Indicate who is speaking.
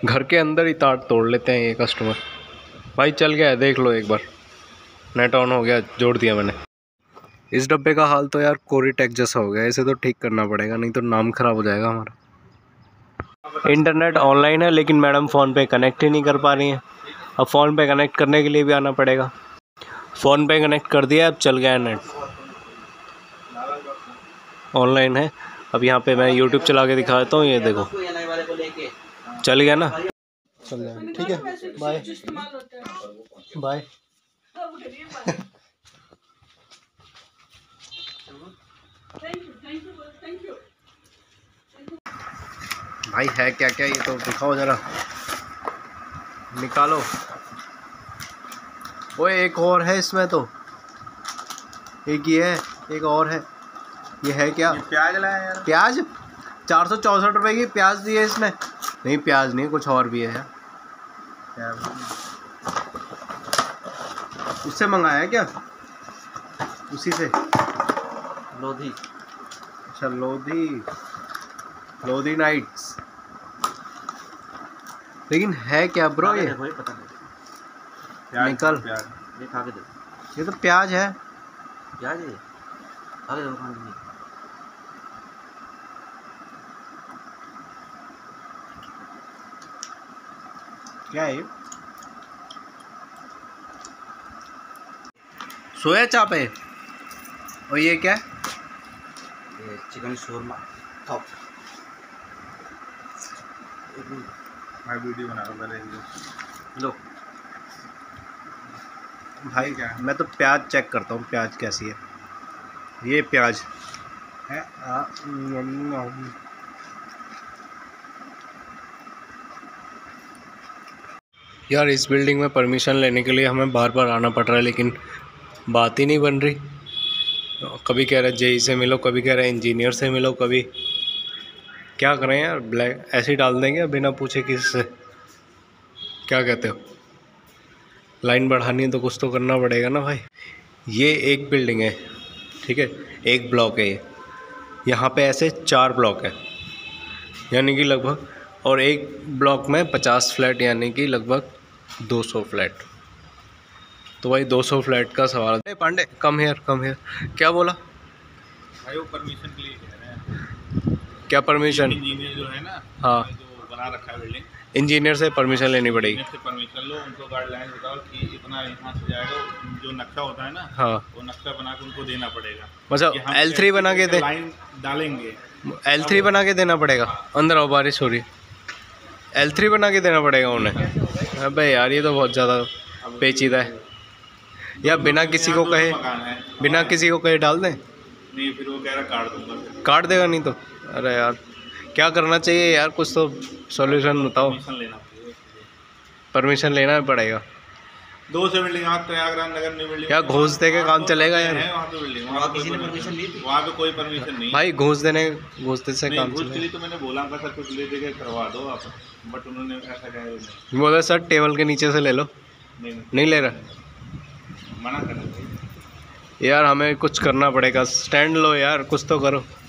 Speaker 1: घर के अंदर ही तार तोड़ लेते हैं ये कस्टमर। भाई चल गया है, देख लो एक बार, नेट ऑन हो गया, जोड़ दिया मैंने। इस डब्बे का हाल तो यार कोरीटेक जैसा हो गया, इसे तो ठीक करना पड़ेगा, नहीं तो नाम खराब हो जाएगा हमारा। इंटरनेट ऑनलाइन है लेकिन मैडम फ़ोन पे कनेक्ट ही नहीं कर पा रही हैं। अब फ़ोन पे कनेक्ट करने के लिए भी आना पड़ेगा। फ़ोन पे कनेक्ट कर दिया, अब चल गया है नेट, ऑनलाइन है। अब यहाँ पे मैं यूट्यूब चला के दिखाता हूँ, ये देखो चल गया ना, चल गया। ठीक है, बाय बाय। भाई है क्या क्या ये तो दिखाओ जरा, निकालो। ओए एक और है इसमें तो, एक ये है, एक और है। ये है क्या?
Speaker 2: प्याज लाया यार।
Speaker 1: प्याज 464 रुपए की प्याज दी है इसने। नहीं प्याज नहीं, कुछ और भी है यार। उससे मंगाया क्या? उसी से
Speaker 2: लोधी।
Speaker 1: अच्छा लोधी नाइट्स। लेकिन है क्या ब्रो ये?
Speaker 2: पता नहीं।
Speaker 1: निकल
Speaker 2: प्याज ये खा के देखो।
Speaker 1: ये तो प्याज है।
Speaker 2: प्याज है, खा के देखो।
Speaker 1: क्या है ये? सोया चाप है। और ये क्या है?
Speaker 2: ये चिकन शोरमा। खाओ। मैं वीडियो बना रहा हूँ पहले। लो
Speaker 1: भाई क्या, मैं तो प्याज चेक करता हूँ प्याज कैसी है। ये प्याज है। यार इस बिल्डिंग में परमिशन लेने के लिए हमें बार बार आना पड़ रहा है, लेकिन बात ही नहीं बन रही। कभी कह रहे जेई से मिलो, कभी कह रहे इंजीनियर से मिलो, कभी क्या करें यार, ब्लैक ऐसे ही डाल देंगे बिना पूछे किससे। क्या कहते हो? लाइन बढ़ानी है तो कुछ तो करना पड़ेगा ना भाई। ये एक बिल्डिंग है, ठीक है, एक ब्लॉक है ये। यहाँ पे ऐसे 4 ब्लॉक है, यानी कि लगभग, और एक ब्लॉक में 50 फ्लैट, यानी कि लगभग 200 फ्लैट। तो भाई 200 फ्लैट का सवाल है। पांडे कम हेयर क्या बोला
Speaker 2: भाई? वो परमिशन के लिए कह रहे हैं।
Speaker 1: क्या परमिशन?
Speaker 2: इंजीनियर जो है ना,
Speaker 1: हाँ,
Speaker 2: जो बना रखा है बिल्डिंग,
Speaker 1: इंजीनियर से परमिशन लेनी पड़ेगी।
Speaker 2: इंजीनियर से परमिशन लो, उनको गाइडलाइन बताओ कि इतना यहाँ से जाएगा। जो नक्शा होता है ना,
Speaker 1: हाँ,
Speaker 2: वो नक्शा बना के उनको देना पड़ेगा।
Speaker 1: मतलब L3 बना के दे,
Speaker 2: लाइन डालेंगे,
Speaker 1: L3 बना के देना पड़ेगा। अंदर आओ, बारिश हो रही है। L3 बना के देना पड़ेगा उन्हें। अबे यार ये तो बहुत ज़्यादा पेचीदा है। या बिना किसी को कहे डाल दें?
Speaker 2: नहीं, फिर वो कह रहा काट दूंगा।
Speaker 1: काट देगा नहीं तो? अरे यार क्या करना चाहिए यार, कुछ तो सॉल्यूशन बताओ। परमिशन लेना पड़ेगा।
Speaker 2: 2 से बिल्डिंग प्रयागराज नगर में बिल्डिंग।
Speaker 1: क्या घूस दे के काम चलेगा यार?
Speaker 2: वहाँ पे बिल्डिंग, वहाँ किसी ने परमिशन ली थी? वहाँ पे कोई परमिशन नहीं
Speaker 1: भाई घूस दे से काम
Speaker 2: चलेगा। तो मैंने बोला था सर कुछ ले दे के करवा दो आप, बट उन्होंने ऐसा कहा।
Speaker 1: बोला सर टेबल के नीचे से ले लो। नहीं ले रहा,
Speaker 2: मना कर।
Speaker 1: यार हमें कुछ करना पड़ेगा। स्टैंड लो यार, कुछ तो करो।